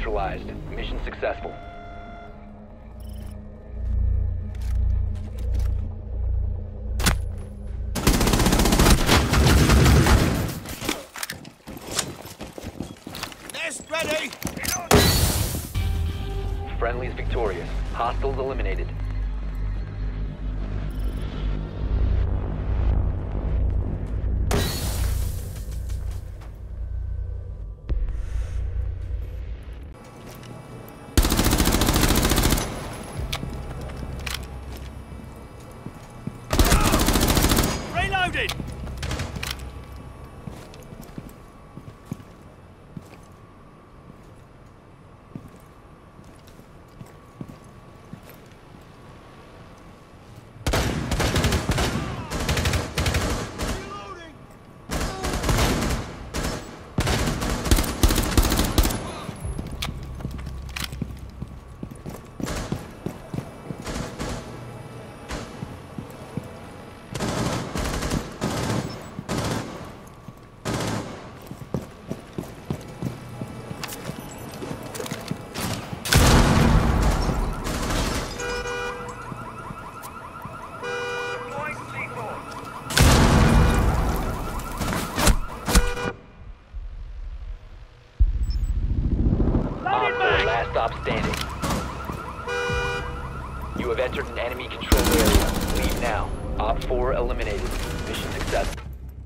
neutralized. Mission successful. Nest ready! Friendly's victorious. Hostiles eliminated. Reloaded! Stop standing. You have entered an enemy controlled area. Leave now. Op 4 eliminated. Mission success.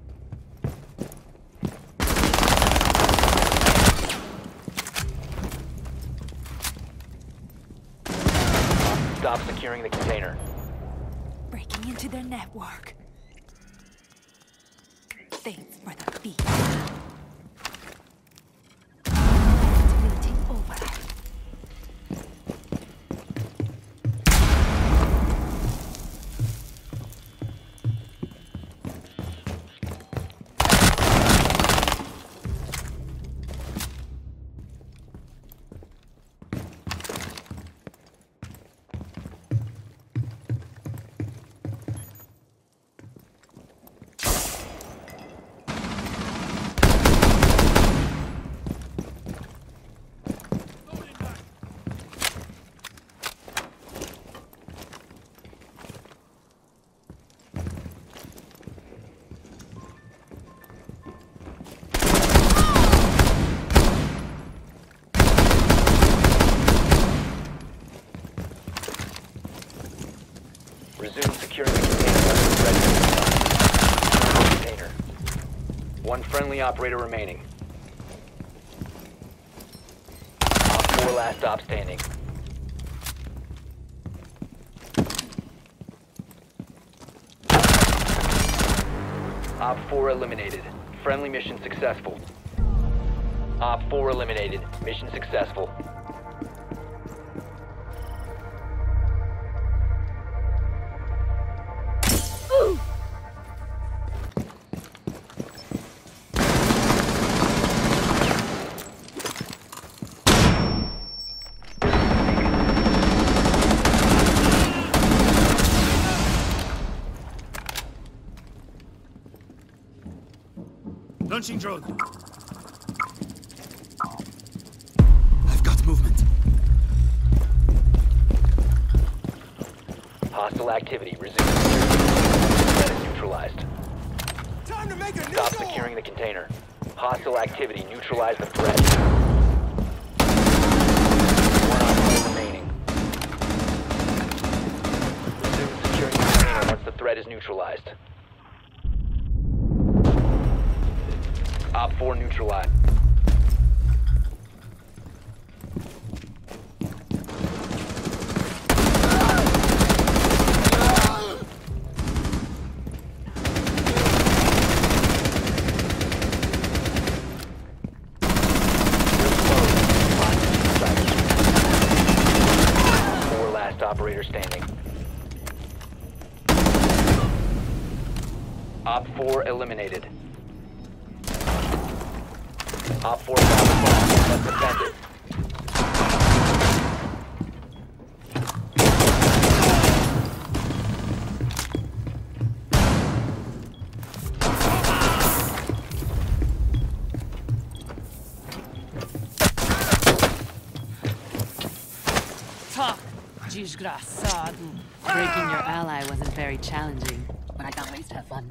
Stop securing the container. Breaking into their network. Thanks for the feed. Activating override. Resume securing the container. One friendly operator remaining. Op 4 last stop standing. Op 4 eliminated. Friendly mission successful. Op 4 eliminated. Mission successful. Launching drone. I've got movement. Hostile activity. Resume threat is neutralized. Time to make a new Stop door. securing the container. Hostile activity. Neutralize the threat. One op 4 remaining. Resume securing the container once the threat is neutralized. Op 4 neutralized. Operator standing. Op 4 eliminated. Op 4 found the bomb. Let's defend it. Desgraçado. Breaking your ally wasn't very challenging, but I got ways to have fun.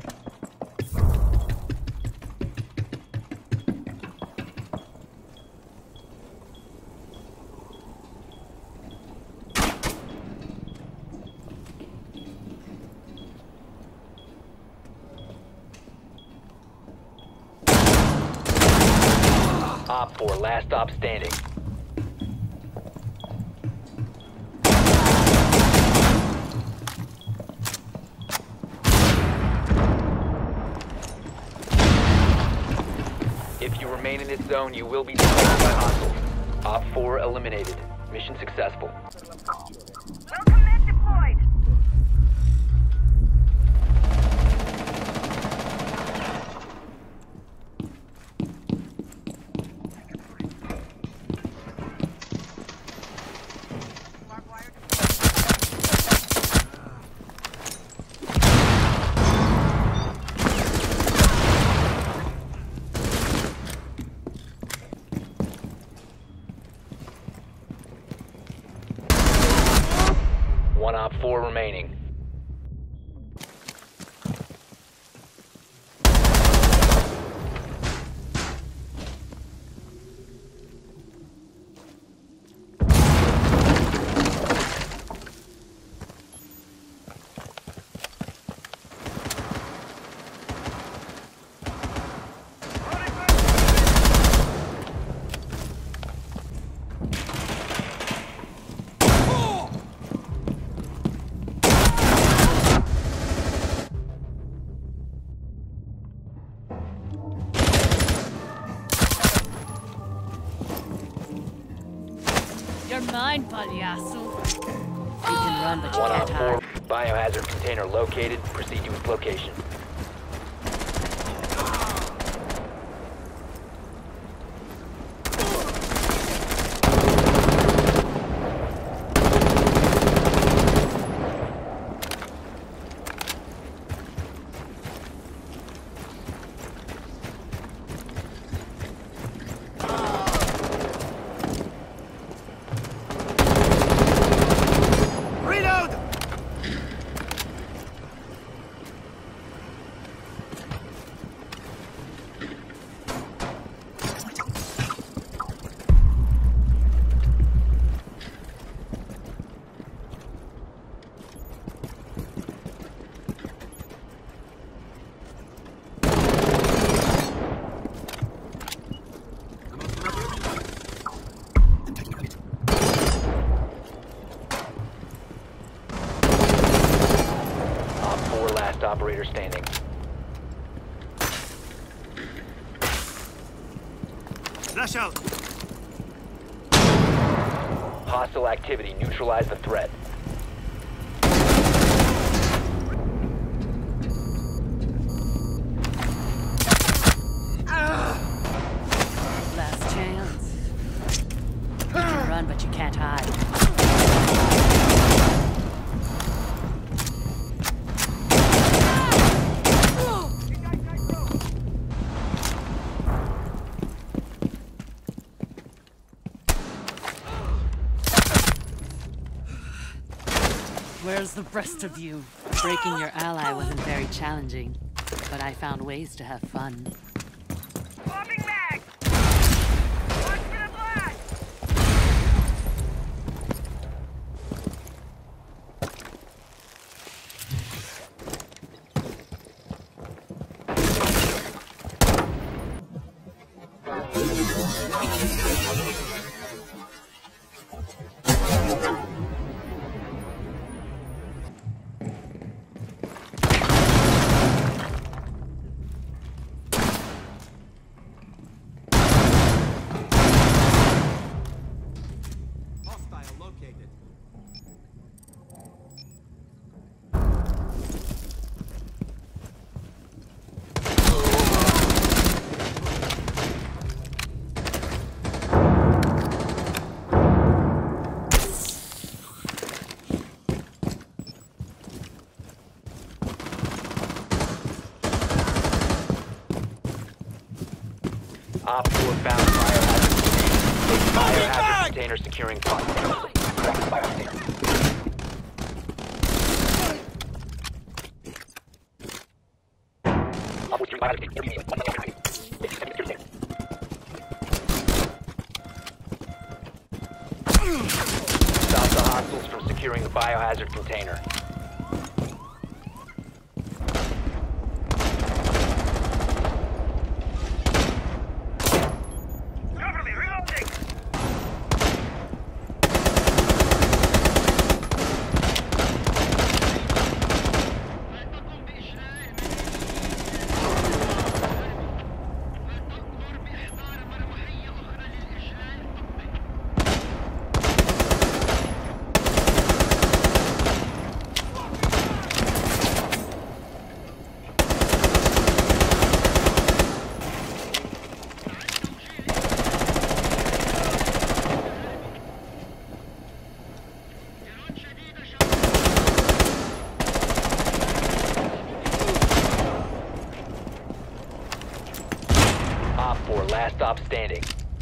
Op 4, last stop standing. If you remain in this zone, you will be detected by hostiles. Op 4 eliminated. Mission successful. Welcome men deployed. One Op 4 remaining. You're mine, Palhaço. You can run, but you One can't Op hide. 4 biohazard container located. Proceed to its location. Reload! Op 4 last operator standing. Flash out! Hostile activity. Neutralize the threat. Last chance. You can run, but you can't hide. Where's the rest of you? Breaking your ally wasn't very challenging, but I found ways to have fun. Swapping mag. Watch for the blast. Hostile located. Op 4 found biohazard container. Biohazard container securing container. Stop the hostiles from securing the biohazard container. Cover me, reloading! Op 4, last stop standing.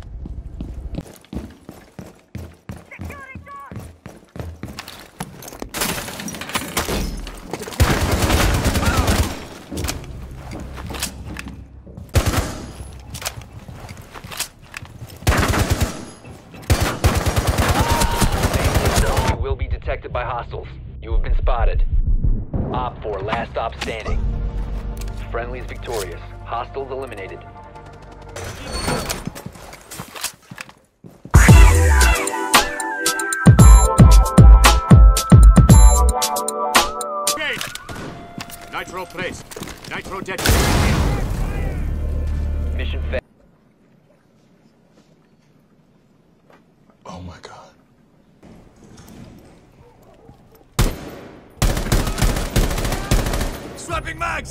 Security door! You will be detected by hostiles. You have been spotted. Op 4, last stop standing. Friendly is victorious. Hostiles eliminated. Nitro placed. Nitro dead. Mission failed. Oh my god. Swapping mags!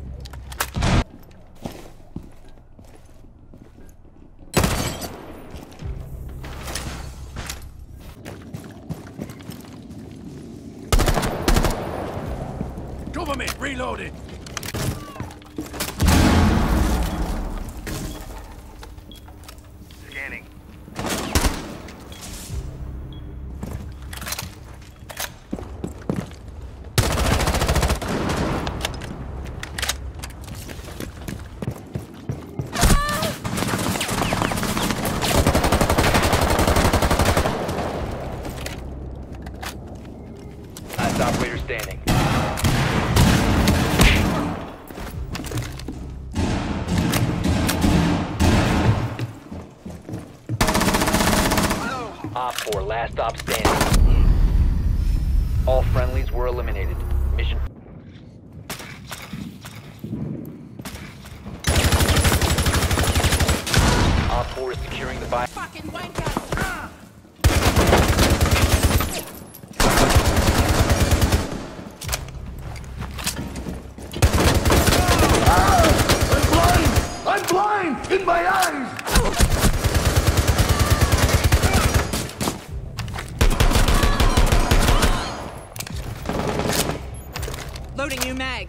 Cover me! Reloading! Scanning. Last operator standing. Op 4, last stop standing. All friendlies were eliminated. Mission. Op 4 is securing the bio. I'm blind! In my eyes! Loading new mag.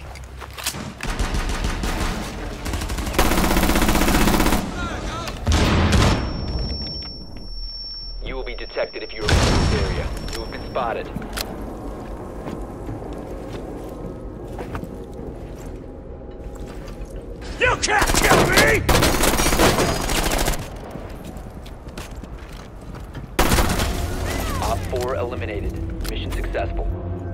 You will be detected if you are in this area. You have been spotted. You can't kill me! Op 4 eliminated. Mission successful.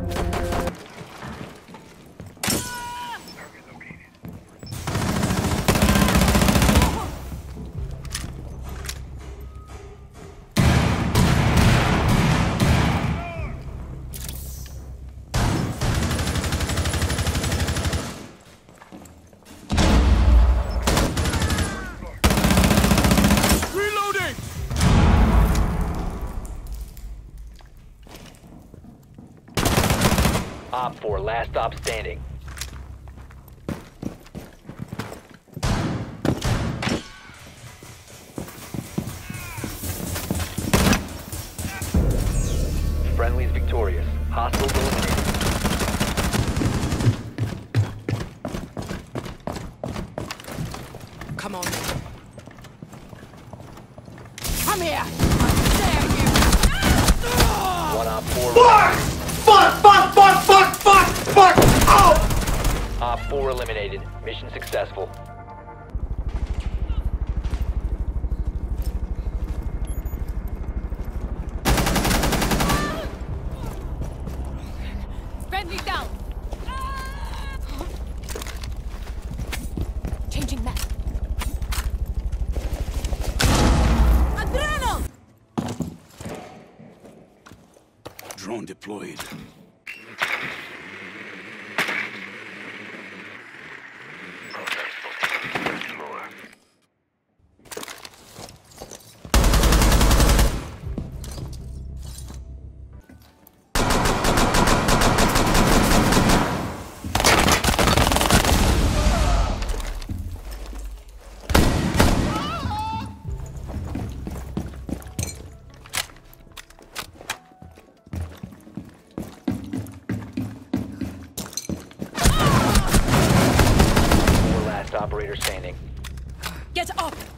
Reloading! Op 4, last stop standing. Friendly's victorious. Hostiles eliminated. Come on. Come here! One Op 4. Fuck! Fuck! Fuck! Fuck! Fuck! Fuck! Fuck! Oh! Op Op 4 eliminated. Mission successful. Friendly down. Changing map. Adrenal! Drone deployed. Last operator standing. Get up!